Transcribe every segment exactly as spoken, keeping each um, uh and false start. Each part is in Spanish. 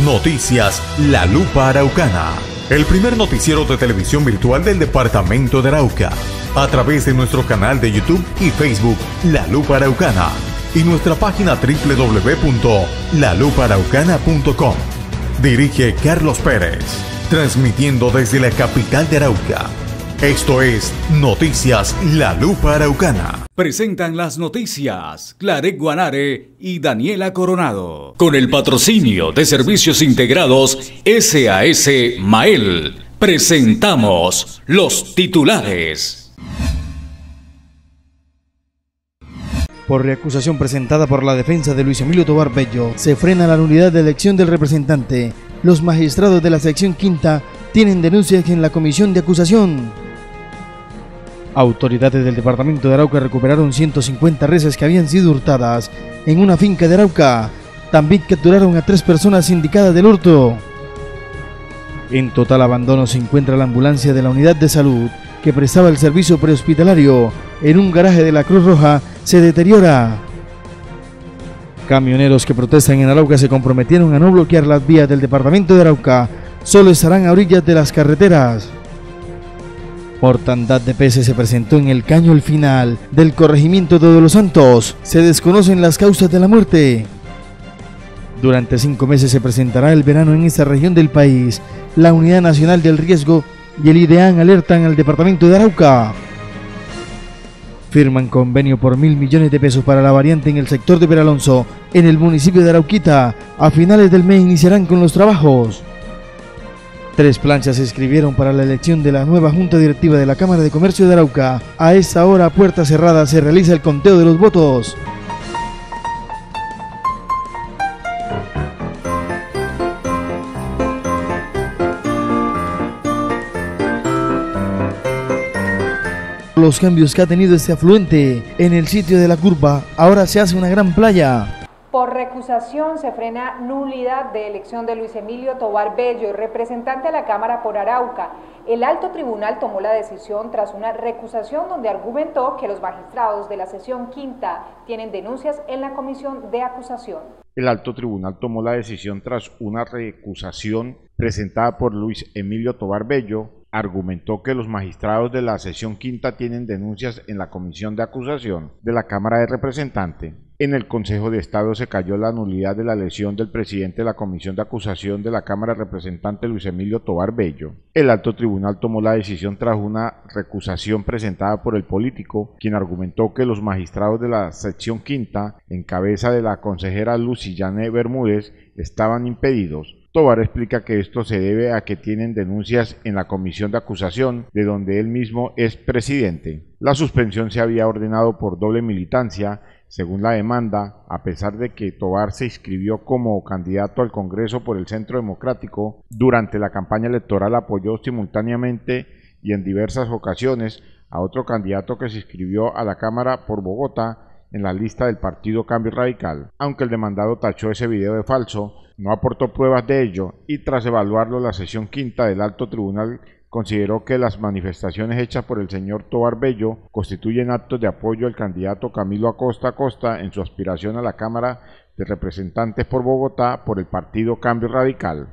Noticias La Lupa Araucana, el primer noticiero de televisión virtual del departamento de Arauca, a través de nuestro canal de YouTube y Facebook La Lupa Araucana y nuestra página doble u doble u doble u punto la lupa araucana punto com. Dirige Carlos Pérez, transmitiendo desde la capital de Arauca. Esto es Noticias La Lupa Araucana. Presentan las noticias Clarek Guanare y Daniela Coronado. Con el patrocinio de Servicios Integrados S A S Mael, presentamos los titulares. Por reacusación presentada por la defensa de Luis Emilio Tovar Bello, se frena la nulidad de elección del representante. Los magistrados de la sección quinta tienen denuncias en la comisión de acusación. Autoridades del departamento de Arauca recuperaron ciento cincuenta reses que habían sido hurtadas en una finca de Arauca. También capturaron a tres personas indicadas del hurto. En total abandono se encuentra la ambulancia de la unidad de salud que prestaba el servicio prehospitalario. En un garaje de la Cruz Roja se deteriora. Camioneros que protestan en Arauca se comprometieron a no bloquear las vías del departamento de Arauca, solo estarán a orillas de las carreteras. Mortandad de peces se presentó en el caño El Final del corregimiento de Los Santos. Se desconocen las causas de la muerte. Durante cinco meses se presentará el verano en esta región del país. La Unidad Nacional del Riesgo y el IDEAN alertan al departamento de Arauca. Firman convenio por mil millones de pesos para la variante en el sector de Peralonso, en el municipio de Arauquita. A finales del mes iniciarán con los trabajos. Tres planchas se inscribieron para la elección de la nueva Junta Directiva de la Cámara de Comercio de Arauca. A esta hora, a puerta cerrada, se realiza el conteo de los votos. Los cambios que ha tenido este afluente en el sitio de la curva, ahora se hace una gran playa. Por recusación se frena nulidad de elección de Luis Emilio Tovar Bello, representante a la Cámara por Arauca. El alto tribunal tomó la decisión tras una recusación donde argumentó que los magistrados de la sesión quinta tienen denuncias en la comisión de acusación. El alto tribunal tomó la decisión tras una recusación presentada por Luis Emilio Tovar Bello. Argumentó que los magistrados de la sesión quinta tienen denuncias en la comisión de acusación de la Cámara de Representantes. En el Consejo de Estado se cayó la nulidad de la elección del presidente de la comisión de acusación de la Cámara de Representantes, Luis Emilio Tovar Bello. El alto tribunal tomó la decisión tras una recusación presentada por el político, quien argumentó que los magistrados de la sección quinta, en cabeza de la consejera Lucillane Bermúdez, estaban impedidos. Tovar explica que esto se debe a que tienen denuncias en la comisión de acusación, de donde él mismo es presidente. La suspensión se había ordenado por doble militancia, según la demanda, a pesar de que Tovar se inscribió como candidato al Congreso por el Centro Democrático. Durante la campaña electoral apoyó simultáneamente y en diversas ocasiones a otro candidato que se inscribió a la Cámara por Bogotá en la lista del Partido Cambio Radical. Aunque el demandado tachó ese video de falso, no aportó pruebas de ello y tras evaluarlo la sesión quinta del alto tribunal consideró que las manifestaciones hechas por el señor Tovar Bello constituyen actos de apoyo al candidato Camilo Acosta Acosta en su aspiración a la Cámara de Representantes por Bogotá por el Partido Cambio Radical.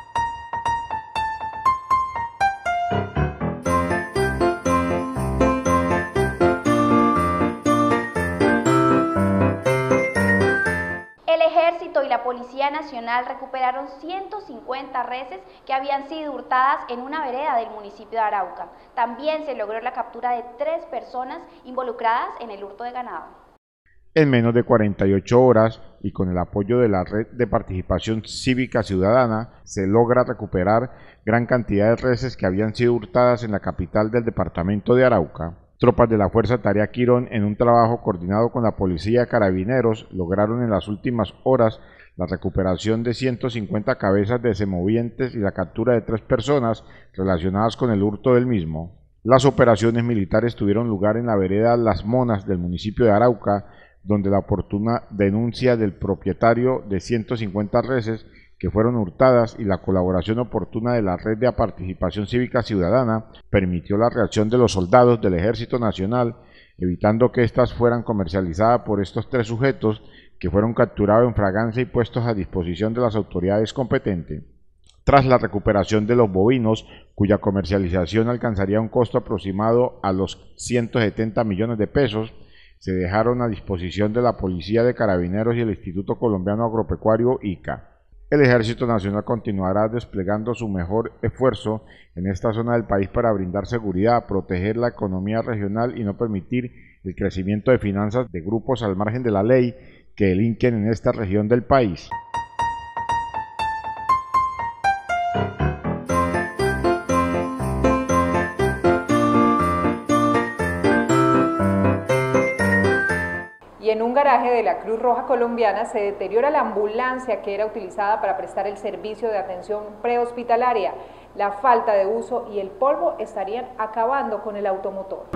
Y la Policía Nacional recuperaron ciento cincuenta reses que habían sido hurtadas en una vereda del municipio de Arauca. También se logró la captura de tres personas involucradas en el hurto de ganado. En menos de cuarenta y ocho horas y con el apoyo de la Red de Participación Cívica Ciudadana, se logra recuperar gran cantidad de reses que habían sido hurtadas en la capital del departamento de Arauca. Tropas de la Fuerza Tarea Quirón, en un trabajo coordinado con la Policía de Carabineros, lograron en las últimas horas la recuperación de ciento cincuenta cabezas de semovientes y la captura de tres personas relacionadas con el hurto del mismo. Las operaciones militares tuvieron lugar en la vereda Las Monas del municipio de Arauca, donde la oportuna denuncia del propietario de ciento cincuenta reses que fueron hurtadas y la colaboración oportuna de la Red de Participación Cívica Ciudadana permitió la reacción de los soldados del Ejército Nacional, evitando que éstas fueran comercializadas por estos tres sujetos que fueron capturados en fragancia y puestos a disposición de las autoridades competentes. Tras la recuperación de los bovinos, cuya comercialización alcanzaría un costo aproximado a los ciento setenta millones de pesos, se dejaron a disposición de la Policía de Carabineros y el Instituto Colombiano Agropecuario I C A. El Ejército Nacional continuará desplegando su mejor esfuerzo en esta zona del país para brindar seguridad, proteger la economía regional y no permitir el crecimiento de finanzas de grupos al margen de la ley que delinquen en esta región del país. Y en un garaje de la Cruz Roja Colombiana se deteriora la ambulancia que era utilizada para prestar el servicio de atención prehospitalaria. La falta de uso y el polvo estarían acabando con el automotor.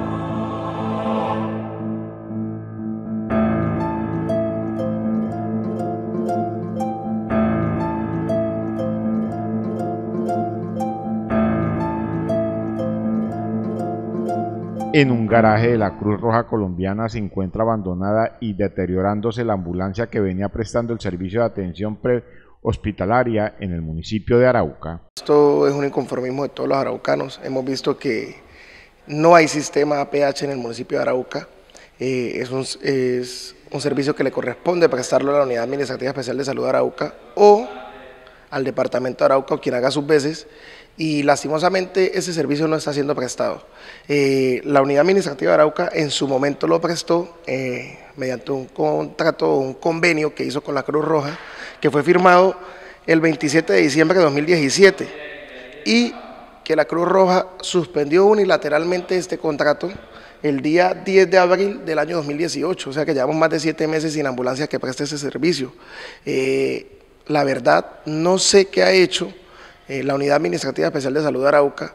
En un garaje de la Cruz Roja Colombiana se encuentra abandonada y deteriorándose la ambulancia que venía prestando el servicio de atención prehospitalaria en el municipio de Arauca. Esto es un inconformismo de todos los araucanos. Hemos visto que no hay sistema A P H en el municipio de Arauca. Eh, es, un, es un servicio que le corresponde prestarlo a la Unidad Administrativa Especial de Salud de Arauca o al Departamento de Arauca o quien haga sus veces. Y lastimosamente ese servicio no está siendo prestado. Eh, la Unidad Administrativa de Arauca en su momento lo prestó eh, mediante un contrato, un convenio que hizo con la Cruz Roja, que fue firmado el veintisiete de diciembre de dos mil diecisiete y que la Cruz Roja suspendió unilateralmente este contrato el día diez de abril del año dos mil dieciocho, o sea que llevamos más de siete meses sin ambulancia que preste ese servicio. Eh, la verdad, no sé qué ha hecho Eh, la Unidad Administrativa Especial de Salud de Arauca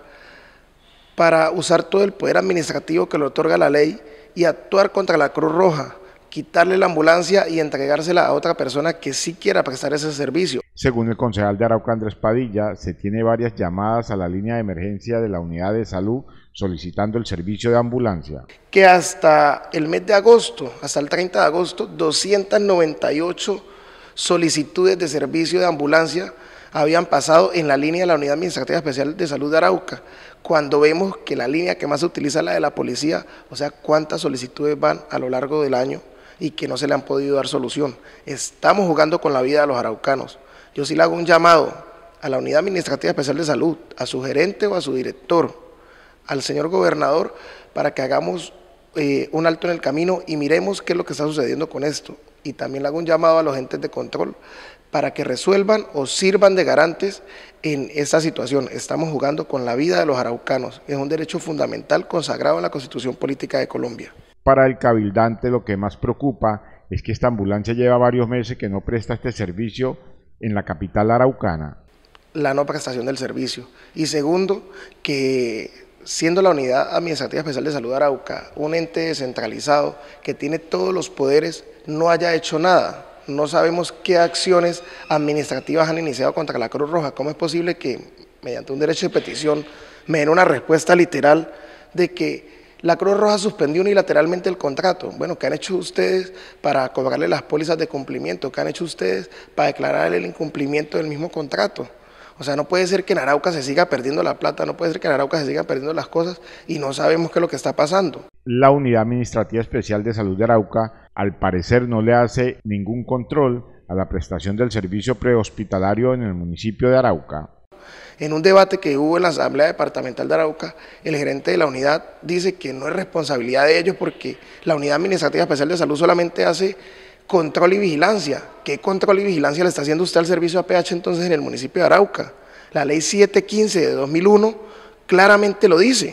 para usar todo el poder administrativo que le otorga la ley y actuar contra la Cruz Roja, quitarle la ambulancia y entregársela a otra persona que sí quiera prestar ese servicio. Según el concejal de Arauca, Andrés Padilla, se tiene varias llamadas a la línea de emergencia de la Unidad de Salud solicitando el servicio de ambulancia. Que hasta el mes de agosto, hasta el treinta de agosto, doscientas noventa y ocho solicitudes de servicio de ambulancia habían pasado en la línea de la Unidad Administrativa Especial de Salud de Arauca, cuando vemos que la línea que más se utiliza es la de la policía, o sea, cuántas solicitudes van a lo largo del año y que no se le han podido dar solución. Estamos jugando con la vida de los araucanos. Yo sí le hago un llamado a la Unidad Administrativa Especial de Salud, a su gerente o a su director, al señor gobernador, para que hagamos eh, un alto en el camino y miremos qué es lo que está sucediendo con esto. Y también le hago un llamado a los entes de control para que resuelvan o sirvan de garantes en esta situación. Estamos jugando con la vida de los araucanos, es un derecho fundamental consagrado en la Constitución Política de Colombia. Para el cabildante lo que más preocupa es que esta ambulancia lleva varios meses que no presta este servicio en la capital araucana. La no prestación del servicio. Y segundo, que siendo la Unidad Administrativa Especial de Salud de Arauca un ente descentralizado que tiene todos los poderes, no haya hecho nada. No sabemos qué acciones administrativas han iniciado contra la Cruz Roja. ¿Cómo es posible que mediante un derecho de petición me den una respuesta literal de que la Cruz Roja suspendió unilateralmente el contrato? Bueno, ¿qué han hecho ustedes para cobrarle las pólizas de cumplimiento? ¿Qué han hecho ustedes para declarar el incumplimiento del mismo contrato? O sea, no puede ser que en Arauca se siga perdiendo la plata, no puede ser que en Arauca se sigan perdiendo las cosas y no sabemos qué es lo que está pasando. La Unidad Administrativa Especial de Salud de Arauca, al parecer, no le hace ningún control a la prestación del servicio prehospitalario en el municipio de Arauca. En un debate que hubo en la Asamblea Departamental de Arauca, el gerente de la unidad dice que no es responsabilidad de ellos porque la Unidad Administrativa Especial de Salud solamente hace control y vigilancia. ¿Qué control y vigilancia le está haciendo usted al servicio A P H entonces en el municipio de Arauca? La ley setecientos quince de dos mil uno claramente lo dice,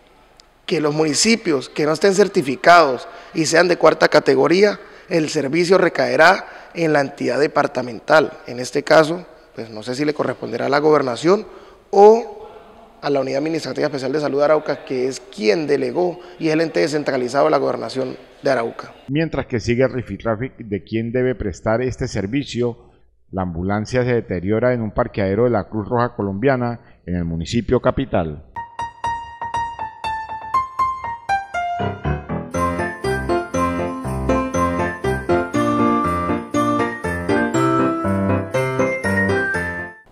que los municipios que no estén certificados y sean de cuarta categoría, el servicio recaerá en la entidad departamental. En este caso, pues no sé si le corresponderá a la gobernación o a la Unidad Administrativa Especial de Salud de Arauca, que es quien delegó y es el ente descentralizado de la gobernación de Arauca. Mientras que sigue el rifirrafe de quién debe prestar este servicio, la ambulancia se deteriora en un parqueadero de la Cruz Roja Colombiana en el municipio capital.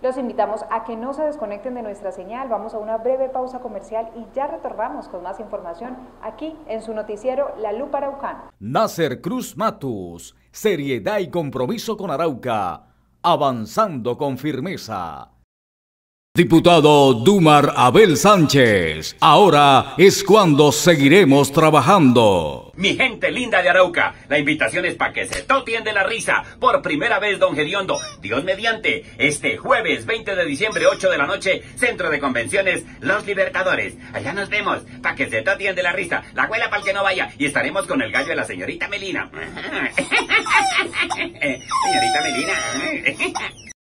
Los invitamos a que no se desconecten de nuestra señal. Vamos a una breve pausa comercial y ya retornamos con más información aquí en su noticiero La Lupa Araucana. Nasser Cruz Matus, seriedad y compromiso con Arauca, avanzando con firmeza. Diputado Dumar Abel Sánchez, ahora es cuando seguiremos trabajando. Mi gente linda de Arauca, la invitación es para que se totien de la risa. Por primera vez, don Gediondo, Dios mediante, este jueves veinte de diciembre, ocho de la noche, Centro de Convenciones Los Libertadores. Allá nos vemos, para que se totien de la risa. La abuela para el que no vaya, y estaremos con el gallo de la señorita Melina. Señorita Melina.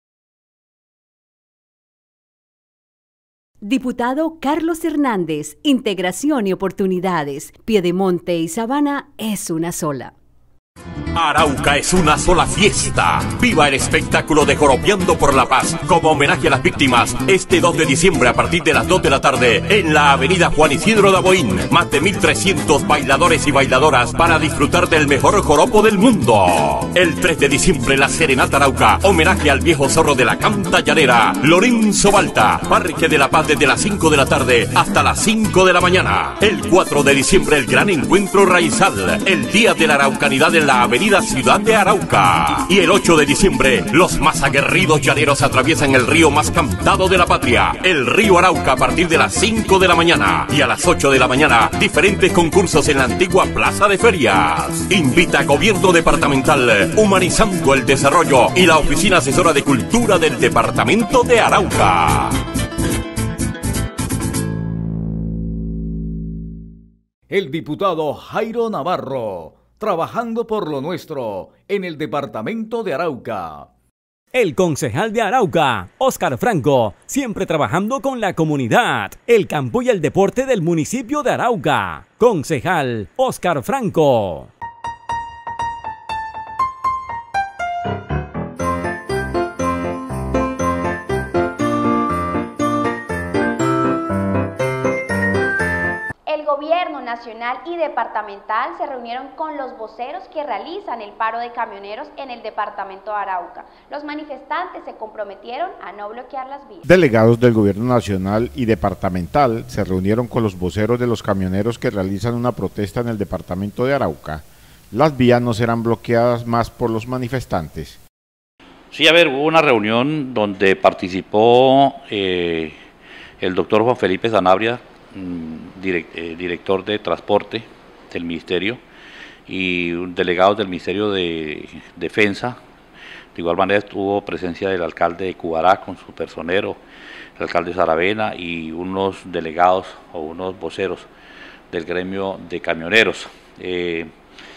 Diputado Carlos Hernández, Integración y Oportunidades. Piedemonte y Sabana es una sola. Arauca es una sola fiesta. Viva el espectáculo de Joropeando por la Paz como homenaje a las víctimas este dos de diciembre a partir de las dos de la tarde en la avenida Juan Isidro Daboín. Más de mil trescientos bailadores y bailadoras para disfrutar del mejor joropo del mundo. El tres de diciembre la Serenata Arauca, homenaje al viejo zorro de la canta llanera, Lorenzo Balta, Parque de la Paz desde las cinco de la tarde hasta las cinco de la mañana. El cuatro de diciembre el gran encuentro raizal, el día de la araucanidad en la avenida Ciudad de Arauca. Y el ocho de diciembre, los más aguerridos llaneros atraviesan el río más cantado de la patria, el río Arauca, a partir de las cinco de la mañana. Y a las ocho de la mañana, diferentes concursos en la antigua Plaza de Ferias. Invita Gobierno Departamental, humanizando el desarrollo, y la Oficina Asesora de Cultura del Departamento de Arauca. El diputado Jairo Navarro, trabajando por lo nuestro en el departamento de Arauca. El concejal de Arauca, Óscar Franco, siempre trabajando con la comunidad, el campo y el deporte del municipio de Arauca. Concejal Óscar Franco. El gobierno nacional y departamental se reunieron con los voceros que realizan el paro de camioneros en el departamento de Arauca. Los manifestantes se comprometieron a no bloquear las vías. Delegados del gobierno nacional y departamental se reunieron con los voceros de los camioneros que realizan una protesta en el departamento de Arauca. Las vías no serán bloqueadas más por los manifestantes. Sí, a ver, hubo una reunión donde participó eh, el doctor Juan Felipe Sanabria, director de transporte del ministerio, y delegados del Ministerio de Defensa. De igual manera estuvo presencia del alcalde de Cubará con su personero, el alcalde Saravena, y unos delegados o unos voceros del gremio de camioneros. Eh,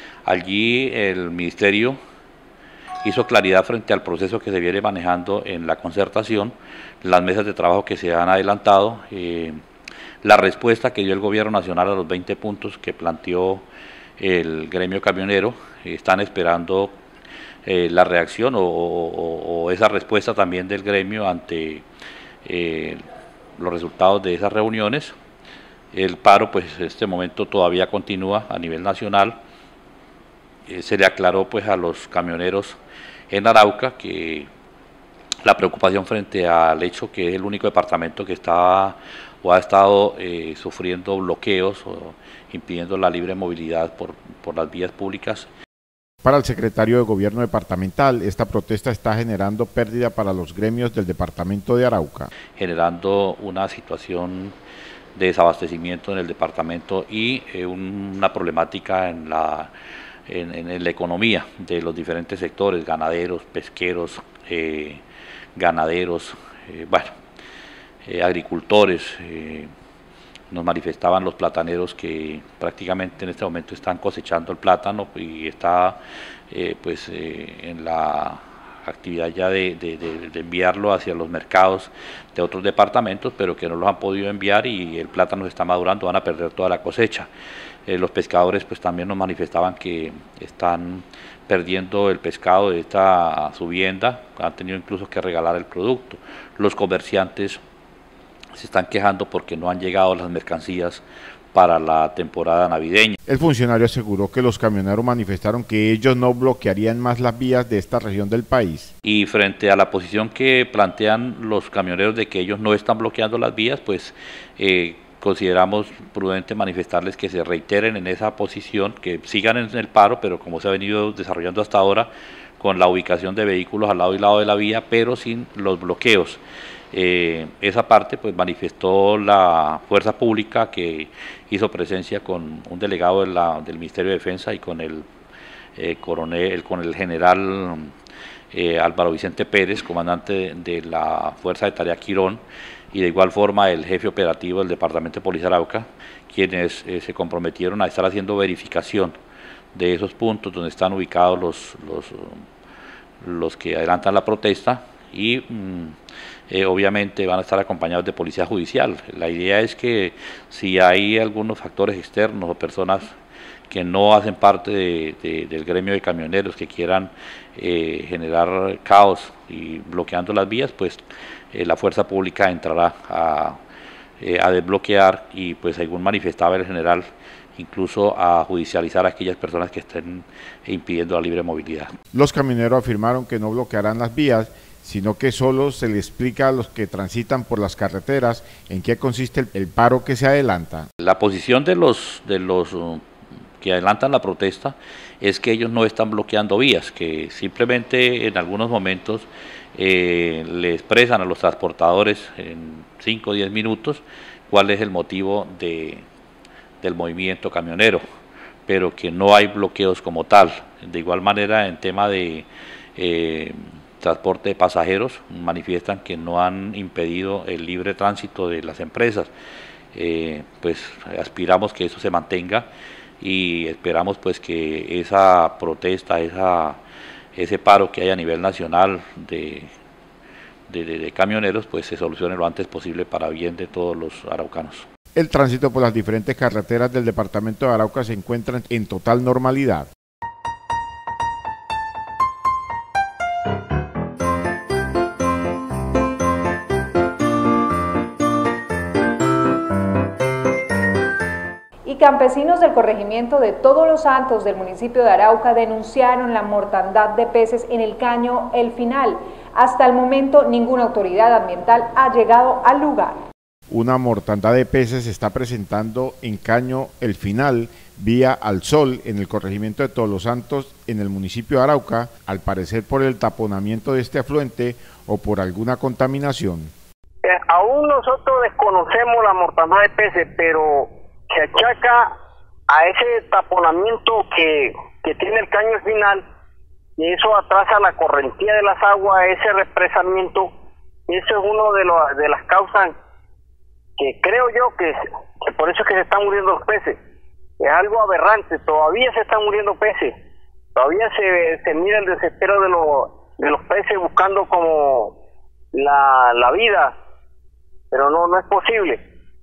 allí el ministerio hizo claridad frente al proceso que se viene manejando en la concertación, las mesas de trabajo que se han adelantado, eh, la respuesta que dio el gobierno nacional a los veinte puntos que planteó el gremio camionero. Están esperando eh, la reacción o, o, o esa respuesta también del gremio ante eh, los resultados de esas reuniones. El paro, pues en este momento todavía continúa a nivel nacional. Eh, se le aclaró pues a los camioneros en Arauca que la preocupación frente al hecho que es el único departamento que está o ha estado eh, sufriendo bloqueos o impidiendo la libre movilidad por, por las vías públicas. Para el secretario de Gobierno departamental, esta protesta está generando pérdida para los gremios del departamento de Arauca. Generando una situación de desabastecimiento en el departamento y eh, una problemática en la, en, en la economía de los diferentes sectores, ganaderos, pesqueros, eh, ganaderos, eh, bueno, eh, agricultores. Eh, nos manifestaban los plataneros que prácticamente en este momento están cosechando el plátano y está eh, pues eh, en la actividad ya de, de, de, de enviarlo hacia los mercados de otros departamentos, pero que no los han podido enviar y el plátano se está madurando, van a perder toda la cosecha. Eh, los pescadores pues también nos manifestaban que están perdiendo el pescado de esta subienda, han tenido incluso que regalar el producto. Los comerciantes se están quejando porque no han llegado las mercancías para la temporada navideña. El funcionario aseguró que los camioneros manifestaron que ellos no bloquearían más las vías de esta región del país. Y frente a la posición que plantean los camioneros de que ellos no están bloqueando las vías, pues eh, consideramos prudente manifestarles que se reiteren en esa posición, que sigan en el paro, pero como se ha venido desarrollando hasta ahora, con la ubicación de vehículos al lado y lado de la vía, pero sin los bloqueos. Eh, esa parte pues manifestó la fuerza pública, que hizo presencia con un delegado de la, del Ministerio de Defensa y con el eh, coronel, con el general eh, Álvaro Vicente Pérez, comandante de, de la Fuerza de Tarea Quirón, y de igual forma el jefe operativo del Departamento de Policía de Arauca, quienes eh, se comprometieron a estar haciendo verificación de esos puntos donde están ubicados los, los, los que adelantan la protesta, y mmm, eh, obviamente van a estar acompañados de policía judicial. La idea es que si hay algunos factores externos o personas que no hacen parte de, de, del gremio de camioneros que quieran eh, generar caos y bloqueando las vías, pues eh, la fuerza pública entrará a, eh, a desbloquear y, pues según manifestaba el general, incluso a judicializar a aquellas personas que estén impidiendo la libre movilidad. Los camioneros afirmaron que no bloquearán las vías, sino que solo se le explica a los que transitan por las carreteras en qué consiste el, el paro que se adelanta. La posición de los, de los uh, que adelantan la protesta es que ellos no están bloqueando vías, que simplemente en algunos momentos eh, le expresan a los transportadores en cinco o diez minutos cuál es el motivo de, del movimiento camionero, pero que no hay bloqueos como tal. De igual manera, en tema de eh, transporte de pasajeros, manifiestan que no han impedido el libre tránsito de las empresas. Eh, pues aspiramos que eso se mantenga y esperamos pues que esa protesta, esa, ese paro que hay a nivel nacional de, de, de, de camioneros, pues se solucione lo antes posible para bien de todos los araucanos. El tránsito por las diferentes carreteras del departamento de Arauca se encuentra en total normalidad. Campesinos del corregimiento de Todos los Santos del municipio de Arauca denunciaron la mortandad de peces en el caño El Final. Hasta el momento ninguna autoridad ambiental ha llegado al lugar. Una mortandad de peces se está presentando en caño El Final, vía Al Sol, en el corregimiento de Todos los Santos, en el municipio de Arauca, al parecer por el taponamiento de este afluente o por alguna contaminación. Eh, aún nosotros desconocemos la mortandad de peces, pero se achaca a ese taponamiento que, que tiene el caño El Final, y eso atrasa la correntía de las aguas, ese represamiento. Eso es uno de, lo, de las causas que creo yo que, que por eso es que se están muriendo los peces. Es algo aberrante, todavía se están muriendo peces, todavía se, se mira el desespero de, lo, de los peces buscando como la, la vida, pero no, no es posible.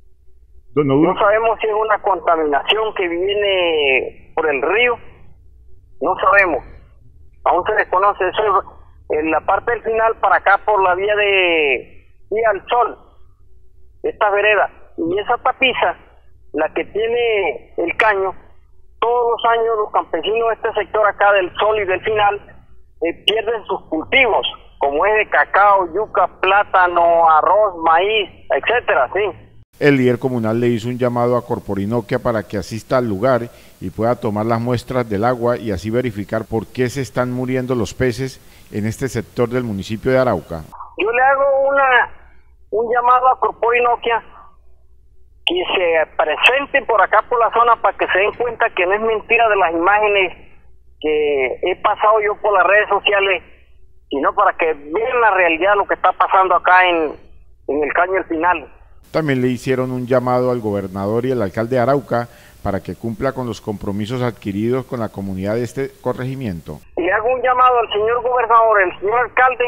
No sabemos si es una contaminación que viene por el río, no sabemos, aún se desconoce. Eso es en la parte del final para acá por la vía de vía Al Sol, esta vereda, y esa tapiza, la que tiene el caño, todos los años los campesinos de este sector acá del Sol y del Final eh, pierden sus cultivos, como es de cacao, yuca, plátano, arroz, maíz, etcétera, sí. El líder comunal le hizo un llamado a Corporinoquia para que asista al lugar y pueda tomar las muestras del agua y así verificar por qué se están muriendo los peces en este sector del municipio de Arauca. Yo le hago una un llamado a Corporinoquia que se presenten por acá por la zona para que se den cuenta que no es mentira de las imágenes que he pasado yo por las redes sociales, sino para que vean la realidad, lo que está pasando acá en, en el caño El Final. También le hicieron un llamado al gobernador y al alcalde de Arauca para que cumpla con los compromisos adquiridos con la comunidad de este corregimiento. Le hago un llamado al señor gobernador, al señor alcalde,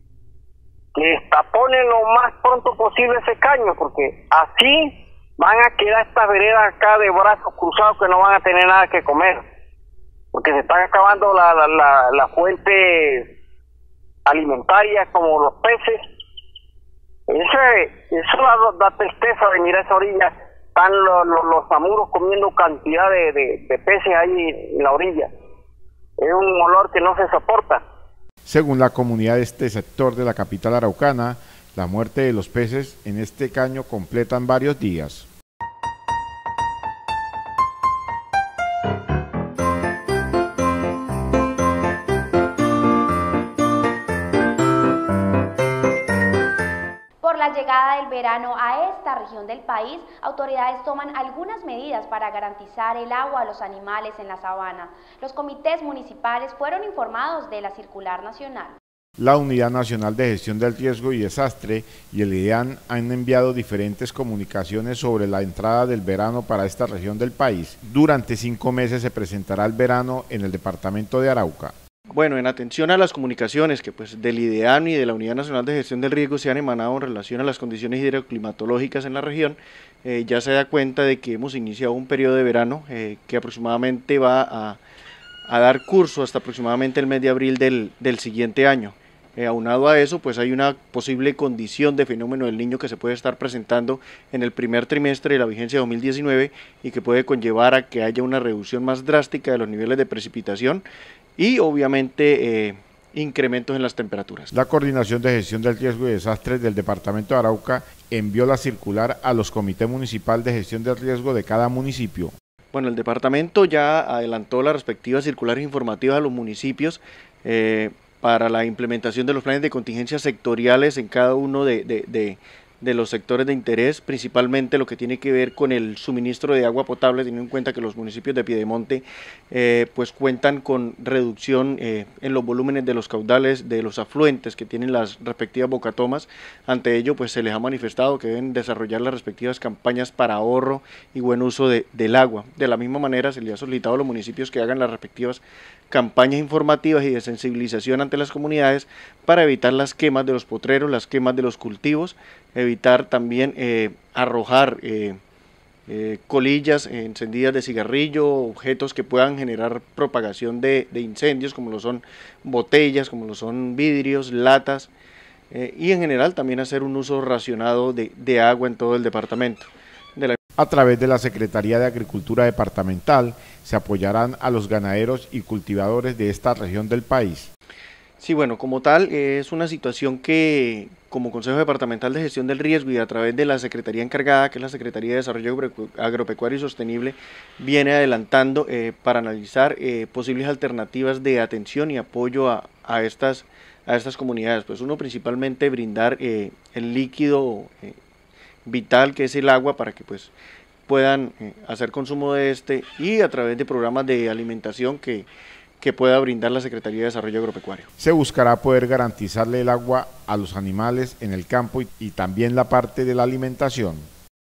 que tapone lo más pronto posible ese caño, porque así van a quedar estas veredas acá de brazos cruzados que no van a tener nada que comer, porque se están acabando las la, la, la fuentes alimentarias como los peces. Eso, eso da, da tristeza de mirar esa orilla están los, los, los zamuros comiendo cantidad de, de, de peces ahí en la orilla. Es un olor que no se soporta. Según la comunidad de este sector de la capital araucana, la muerte de los peces en este caño completan varios días. Por la llegada del verano a esta región del país, autoridades toman algunas medidas para garantizar el agua a los animales en la sabana. Los comités municipales fueron informados de la circular nacional. La Unidad Nacional de Gestión del Riesgo y Desastre y el IDEAN han enviado diferentes comunicaciones sobre la entrada del verano para esta región del país. Durante cinco meses se presentará el verano en el departamento de Arauca. Bueno, en atención a las comunicaciones que pues del IDEAN y de la Unidad Nacional de Gestión del Riesgo se han emanado en relación a las condiciones hidroclimatológicas en la región, eh, ya se da cuenta de que hemos iniciado un periodo de verano eh, que aproximadamente va a, a dar curso hasta aproximadamente el mes de abril del, del siguiente año. Eh, aunado a eso, pues hay una posible condición de fenómeno del Niño que se puede estar presentando en el primer trimestre de la vigencia de dos mil diecinueve y que puede conllevar a que haya una reducción más drástica de los niveles de precipitación y obviamente eh, incrementos en las temperaturas. La Coordinación de Gestión del Riesgo y Desastres del Departamento de Arauca envió la circular a los comités municipales de gestión del riesgo de cada municipio. Bueno, el departamento ya adelantó las respectivas circulares informativas a los municipios eh, para la implementación de los planes de contingencia sectoriales en cada uno de, de, de, de los sectores de interés, principalmente lo que tiene que ver con el suministro de agua potable, teniendo en cuenta que los municipios de Piedemonte eh, pues cuentan con reducción eh, en los volúmenes de los caudales de los afluentes que tienen las respectivas bocatomas. Ante ello pues se les ha manifestado que deben desarrollar las respectivas campañas para ahorro y buen uso de, del agua. De la misma manera se les ha solicitado a los municipios que hagan las respectivas campañas informativas y de sensibilización ante las comunidades para evitar las quemas de los potreros, las quemas de los cultivos, evitar también eh, arrojar eh, eh, colillas eh, encendidas de cigarrillo, objetos que puedan generar propagación de, de incendios, como lo son botellas, como lo son vidrios, latas, eh, y en general también hacer un uso racionado de, de agua en todo el departamento. De la... A través de la Secretaría de Agricultura Departamental se apoyarán a los ganaderos y cultivadores de esta región del país. Sí, bueno, como tal es una situación que como Consejo Departamental de Gestión del Riesgo y a través de la Secretaría encargada, que es la Secretaría de Desarrollo Agropecuario y Sostenible, viene adelantando eh, para analizar eh, posibles alternativas de atención y apoyo a, a, estas, a estas comunidades. Pues uno principalmente brindar eh, el líquido eh, vital que es el agua para que pues puedan eh, hacer consumo de este y a través de programas de alimentación que, que pueda brindar la Secretaría de Desarrollo Agropecuario. Se buscará poder garantizarle el agua a los animales en el campo y, y también la parte de la alimentación.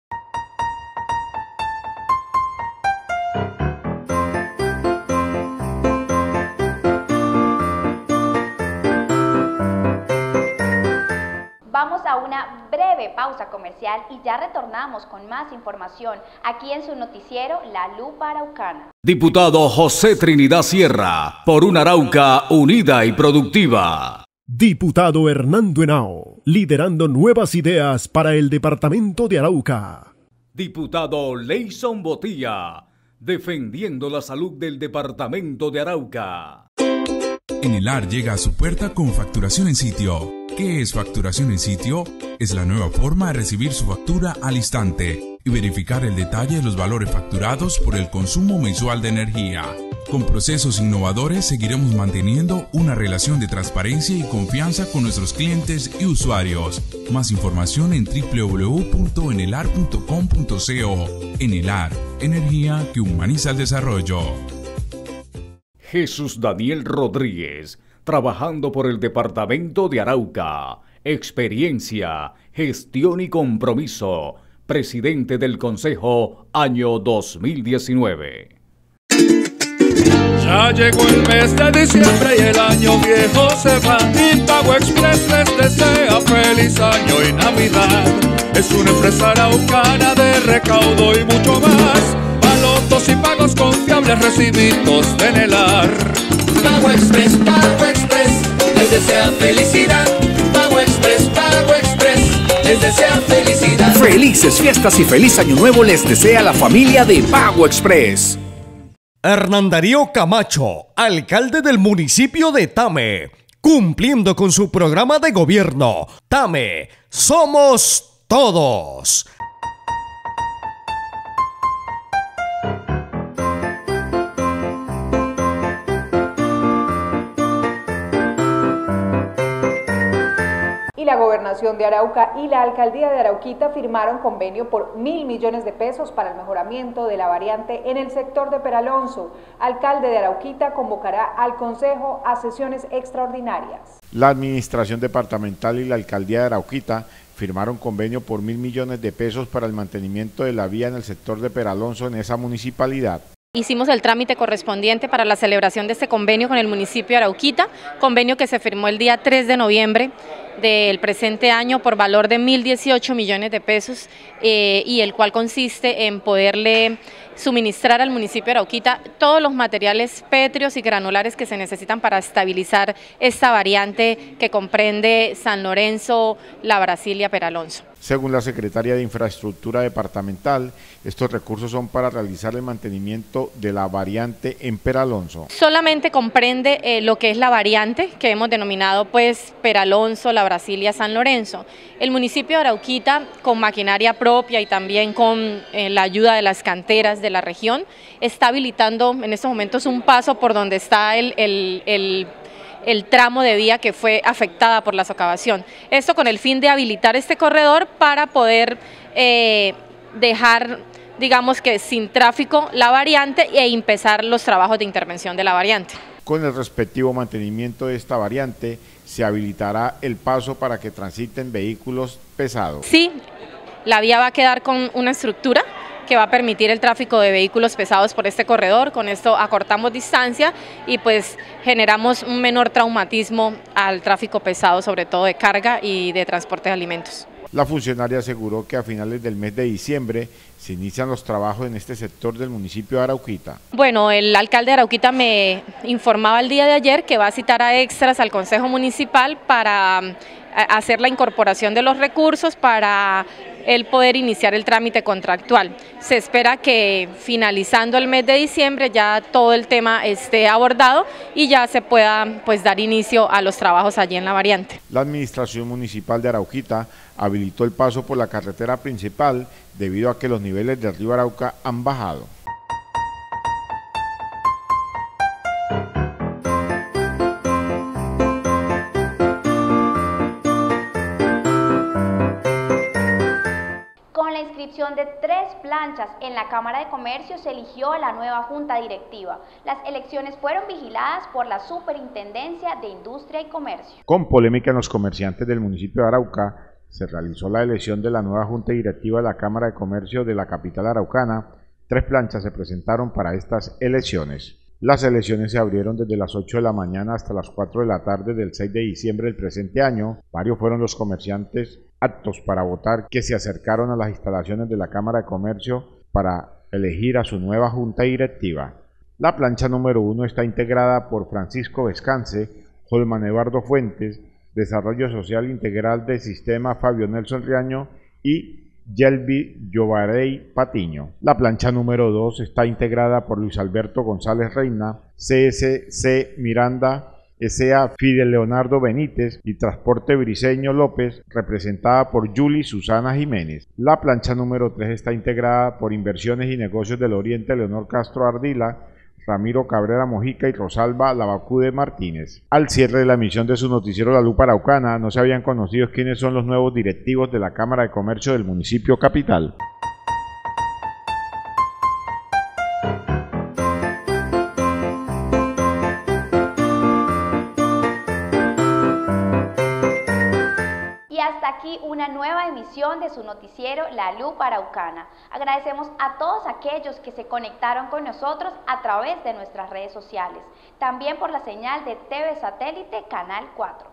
Vamos a una breve pausa comercial y ya retornamos con más información aquí en su noticiero La Lupa Araucana. Diputado José Trinidad Sierra, por una Arauca unida y productiva. Diputado Hernando Henao, liderando nuevas ideas para el departamento de Arauca. Diputado Leison Botilla, defendiendo la salud del departamento de Arauca. Enelar llega a su puerta con facturación en sitio. ¿Qué es facturación en sitio? Es la nueva forma de recibir su factura al instante y verificar el detalle de los valores facturados por el consumo mensual de energía. Con procesos innovadores seguiremos manteniendo una relación de transparencia y confianza con nuestros clientes y usuarios. Más información en doble u doble u doble u punto enelar punto com punto co. Enelar, energía que humaniza el desarrollo. Jesús Daniel Rodríguez, trabajando por el departamento de Arauca. Experiencia, gestión y compromiso. Presidente del Consejo, año dos mil diecinueve. Ya llegó el mes de diciembre y el año viejo se va. Y Pago Express les desea feliz año y Navidad. Es una empresa araucana de recaudo y mucho más. Palotos y pagos confiables recibidos de Enelar. Pago Express, Pago Express, les desea felicidad. Pago Express, Pago Express, les desea felicidad. Felices fiestas y feliz año nuevo les desea la familia de Pago Express. Hernán Darío Camacho, alcalde del municipio de Tame, cumpliendo con su programa de gobierno. Tame, somos todos. Y la Gobernación de Arauca y la Alcaldía de Arauquita firmaron convenio por mil millones de pesos para el mejoramiento de la variante en el sector de Peralonso. Alcalde de Arauquita convocará al Consejo a sesiones extraordinarias. La Administración Departamental y la Alcaldía de Arauquita firmaron convenio por mil millones de pesos para el mantenimiento de la vía en el sector de Peralonso en esa municipalidad. Hicimos el trámite correspondiente para la celebración de este convenio con el municipio de Arauquita, convenio que se firmó el día tres de noviembre del presente año por valor de mil dieciocho millones de pesos eh, y el cual consiste en poderle suministrar al municipio de Arauquita todos los materiales pétreos y granulares que se necesitan para estabilizar esta variante que comprende San Lorenzo, La Brasilia, Peralonso. Según la Secretaria de Infraestructura Departamental, estos recursos son para realizar el mantenimiento de la variante en Peralonso. Solamente comprende eh, lo que es la variante que hemos denominado pues Peralonso, La Brasilia, San Lorenzo. El municipio de Arauquita, con maquinaria propia y también con eh, la ayuda de las canteras de la región, está habilitando en estos momentos un paso por donde está el, el, el el tramo de vía que fue afectada por la socavación. Esto con el fin de habilitar este corredor para poder eh, dejar, digamos que sin tráfico la variante e empezar los trabajos de intervención de la variante. Con el respectivo mantenimiento de esta variante, se habilitará el paso para que transiten vehículos pesados. Sí, la vía va a quedar con una estructura que va a permitir el tráfico de vehículos pesados por este corredor. Con esto acortamos distancia y pues generamos un menor traumatismo al tráfico pesado, sobre todo de carga y de transporte de alimentos. La funcionaria aseguró que a finales del mes de diciembre se inician los trabajos en este sector del municipio de Arauquita. Bueno, el alcalde de Arauquita me informaba el día de ayer que va a citar a extras al Consejo Municipal para hacer la incorporación de los recursos para el poder iniciar el trámite contractual. Se espera que finalizando el mes de diciembre ya todo el tema esté abordado y ya se pueda pues dar inicio a los trabajos allí en la variante. La Administración Municipal de Arauquita habilitó el paso por la carretera principal debido a que los niveles del río Arauca han bajado. Con la inscripción de tres planchas en la Cámara de Comercio se eligió a la nueva Junta Directiva. Las elecciones fueron vigiladas por la Superintendencia de Industria y Comercio. Con polémica en los comerciantes del municipio de Arauca, se realizó la elección de la nueva Junta Directiva de la Cámara de Comercio de la capital araucana. Tres planchas se presentaron para estas elecciones. Las elecciones se abrieron desde las ocho de la mañana hasta las cuatro de la tarde del seis de diciembre del presente año. Varios fueron los comerciantes aptos para votar que se acercaron a las instalaciones de la Cámara de Comercio para elegir a su nueva Junta Directiva. La plancha número uno está integrada por Francisco Vescance, Holman Eduardo Fuentes, Desarrollo Social Integral del Sistema Fabio Nelson Riaño y Yelvi Llovarey Patiño. La plancha número dos está integrada por Luis Alberto González Reina, C S C Miranda, S A Fidel Leonardo Benítez y Transporte Briceño López, representada por Yuli Susana Jiménez. La plancha número tres está integrada por Inversiones y Negocios del Oriente Leonor Castro Ardila, Ramiro Cabrera Mojica y Rosalba Labacude Martínez. Al cierre de la emisión de su noticiero La Lupa Araucana, no se habían conocido quiénes son los nuevos directivos de la Cámara de Comercio del municipio capital. Aquí una nueva emisión de su noticiero La Lupa Araucana. Agradecemos a todos aquellos que se conectaron con nosotros a través de nuestras redes sociales, también por la señal de T V Satélite Canal cuatro.